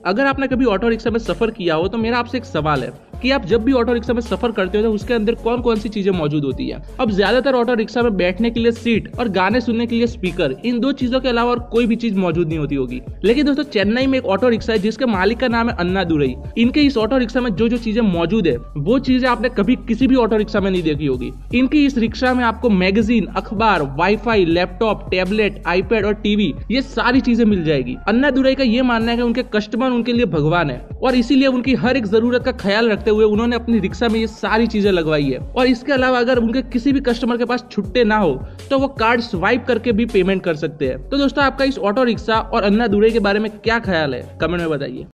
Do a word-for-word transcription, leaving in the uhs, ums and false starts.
अगर आपने कभी ऑटो रिक्शा में सफर किया हो तो मेरा आपसे एक सवाल है कि आप जब भी ऑटो रिक्शा में सफर करते हो तो उसके अंदर कौन कौन सी चीजें मौजूद होती है। अब ज्यादातर ऑटो रिक्शा में बैठने के लिए सीट और गाने सुनने के लिए स्पीकर, इन दो चीजों के अलावा और कोई भी चीज मौजूद नहीं होती होगी। लेकिन दोस्तों चेन्नई में एक ऑटो रिक्शा है जिसके मालिक का नाम है अन्नादुरई। इनके इस ऑटो रिक्शा में जो जो चीजें मौजूद है वो चीजें आपने कभी किसी भी ऑटो रिक्शा में नहीं देखी होगी। इनकी इस रिक्शा में आपको मैगजीन, अखबार, वाईफाई, लैपटॉप, टैबलेट, आईपैड और टीवी, ये सारी चीजें मिल जाएगी। अन्नादुरई का ये मानना है कि उनके कस्टमर उनके लिए भगवान है और इसीलिए उनकी हर एक जरूरत का ख्याल रखते हुए उन्होंने अपनी रिक्शा में ये सारी चीजें लगवाई है। और इसके अलावा अगर उनके किसी भी कस्टमर के पास छुट्टे ना हो तो वो कार्ड स्वाइप करके भी पेमेंट कर सकते हैं। तो दोस्तों आपका इस ऑटो रिक्शा और अन्नादुरई के बारे में क्या ख्याल है, कमेंट में बताइए।